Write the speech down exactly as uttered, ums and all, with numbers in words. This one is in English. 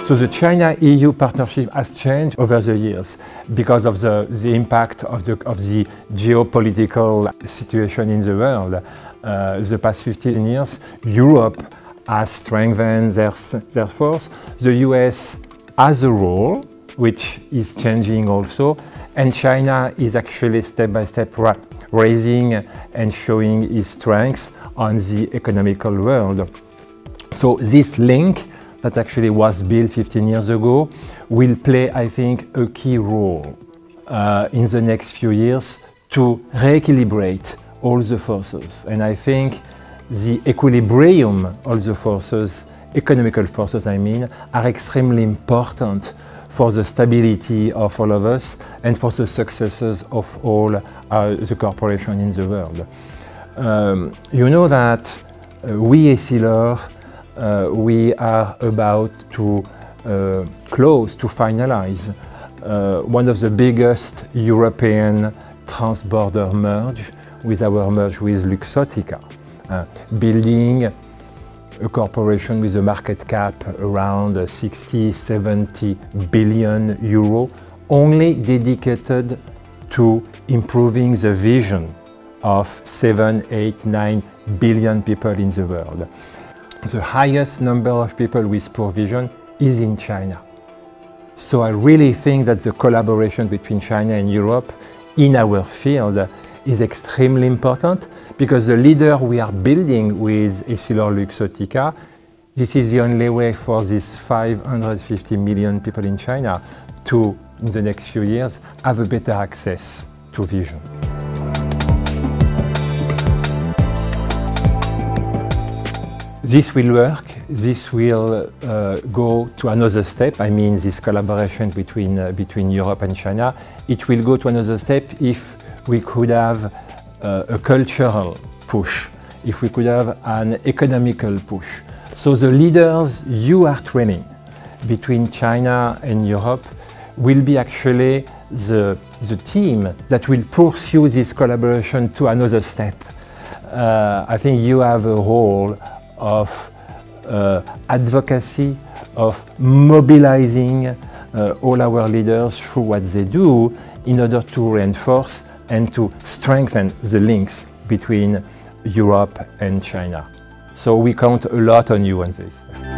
So the China-E U partnership has changed over the years because of the, the impact of the, of the geopolitical situation in the world. Uh, the past fifteen years, Europe has strengthened their, their force. The U S has a role, which is changing also, and China is actually step by step ra raising and showing its strengths on the economical world. So this link that actually was built fifteen years ago will play, I think, a key role uh, in the next few years to re-equilibrate all the forces. And I think the equilibrium of the forces, economical forces I mean, are extremely important for the stability of all of us and for the successes of all uh, the corporations in the world. Um, you know that uh, we, Essilor, uh, we are about to uh, close, to finalize uh, one of the biggest European trans-border merge with our merge with Luxottica, uh, building a corporation with a market cap around sixty, seventy billion euro, only dedicated to improving the vision of seven, eight, nine billion people in the world. The highest number of people with poor vision is in China. So I really think that the collaboration between China and Europe in our field is extremely important, because the leader we are building with Essilor Luxottica, this is the only way for these five hundred fifty million people in China to, in the next few years, have a better access to vision. This will work, this will uh, go to another step. I mean, this collaboration between, uh, between Europe and China, it will go to another step if we could have uh, a cultural push, if we could have an economical push. So the leaders you are training between China and Europe will be actually the, the team that will pursue this collaboration to another step. Uh, I think you have a role of uh, advocacy, of mobilizing uh, all our leaders through what they do in order to reinforce and to strengthen the links between Europe and China. So we count a lot on you on this.